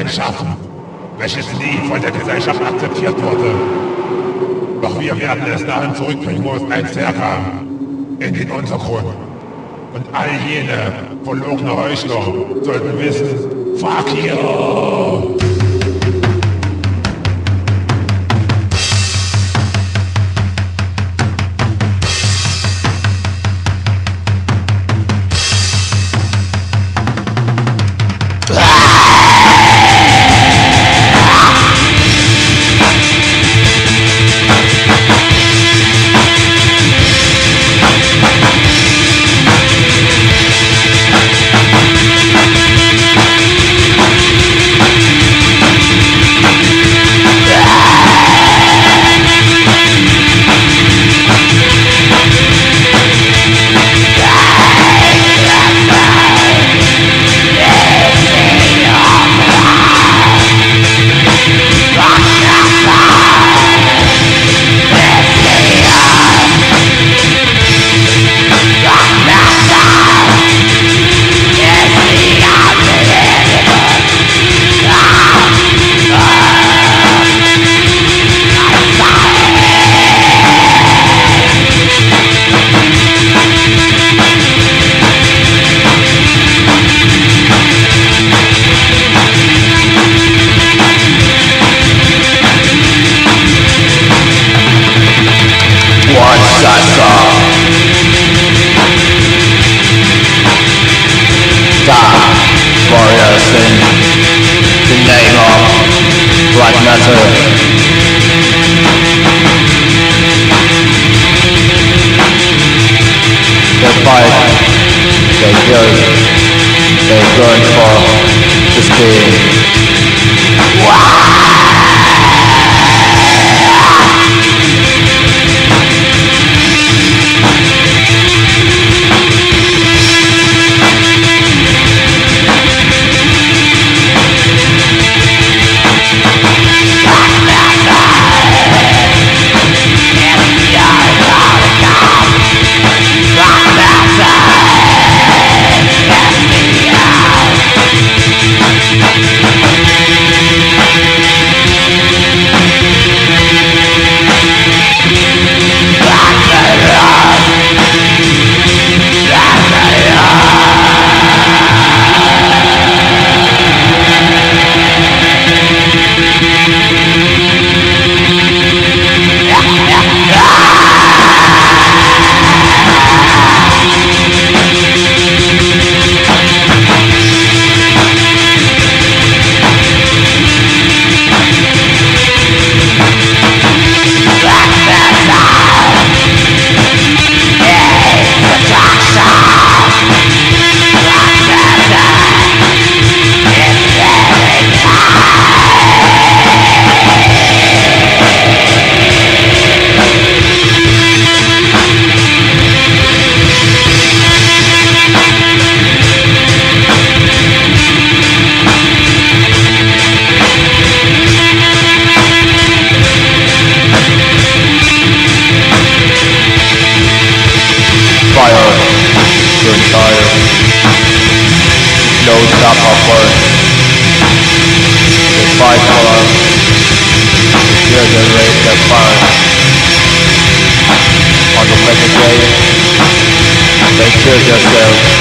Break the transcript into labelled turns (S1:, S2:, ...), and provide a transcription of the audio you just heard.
S1: ein Schaffen, welches nie von der Gesellschaft akzeptiert wurde. Doch wir werden es dahin zurückbringen, wo es einst herkam. In den Untergrund. Und all jene verlogene Heuchler sollten wissen, fuck you!
S2: Warriors in the name of black metal. They fight, they kill, they burn for the speed. No stop upward. They fight for us. They fear their race, their fun. On the second day, they kill themselves.